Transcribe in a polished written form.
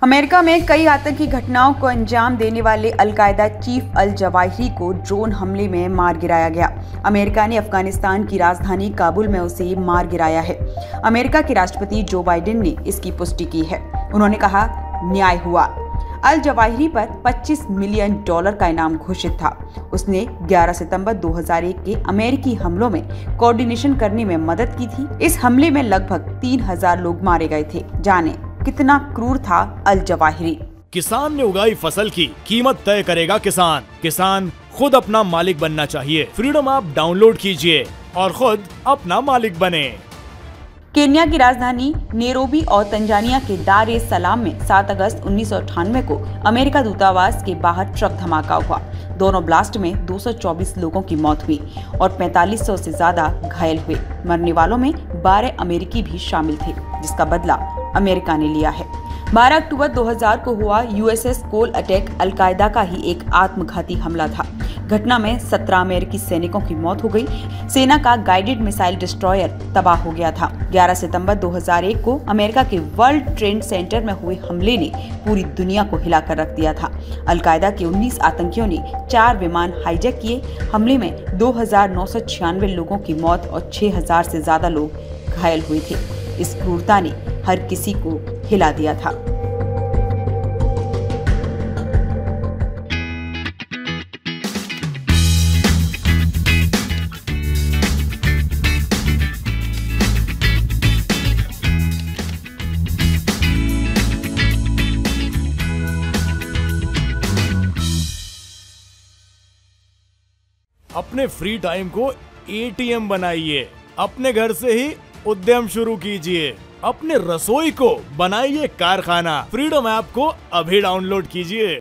America में कई आतंकी घटनाओं को अंजाम देने वाले अल-कायदा चीफ अल जवाहिरी को ड्रोन हमले में मार गिराया गया। अमेरिका ने अफगानिस्तान की राजधानी काबुल में उसे मार गिराया है। अमेरिका के राष्ट्रपति जो बाइडेन ने इसकी पुष्टि की है। उन्होंने कहा, न्याय हुआ। अल जवाहिरी पर $25 मिलियन का इनाम घोषित था। उसने 11 सितंबर 2001 के अमेरिकी हमलों में कोऑर्डिनेशन करने में मदद की थी। इस हमले में लगभग 3000 लोग मारे गए थे। जाने कितना क्रूर था अल जवाहिरी। किसान ने उगाई फसल की कीमत तय करेगा किसान। किसान खुद अपना मालिक बनना चाहिए। फ्रीडम ऐप डाउनलोड कीजिए और खुद अपना मालिक बने। केन्या की राजधानी नैरोबी और तंजानिया के दार ए सलाम में 7 अगस्त 1998 को अमेरिका दूतावास के बाहर ट्रक धमाका हुआ। दोनों ब्लास्ट में 224 लोगों की मौत हुई और 4500 से ज्यादा घायल हुए। मरने वालों में 12 अमेरिकी भी शामिल थे, जिसका बदला अमेरिका ने लिया है। 12 अक्टूबर 2000 को हुआ यूएसएस कोल अटैक अल-कायदा का ही एक आत्मघाती हमला था। घटना में 17 अमेरिकी सैनिकों की मौत हो गई। सेना का गाइडेड मिसाइल डिस्ट्रॉयर तबाह हो गया था। 11 सितंबर 2001 को अमेरिका के वर्ल्ड ट्रेड सेंटर में हुए हमले ने पूरी दुनिया को हिलाकर रख दिया था। अल-कायदा के 19 आतंकियों ने 4 विमान हाईजैक किए। हमले में 2996 लोगों की मौत और 6000 से ज्यादा लोग घायल हुए थे। इस क्रूरता ने हर किसी को हिला दिया था। अपने फ्री टाइम को एटीएम बनाइए। अपने घर से ही उद्यम शुरू कीजिए। अपने रसोई को बनाइए कारखाना। फ्रीडम ऐप को अभी डाउनलोड कीजिए।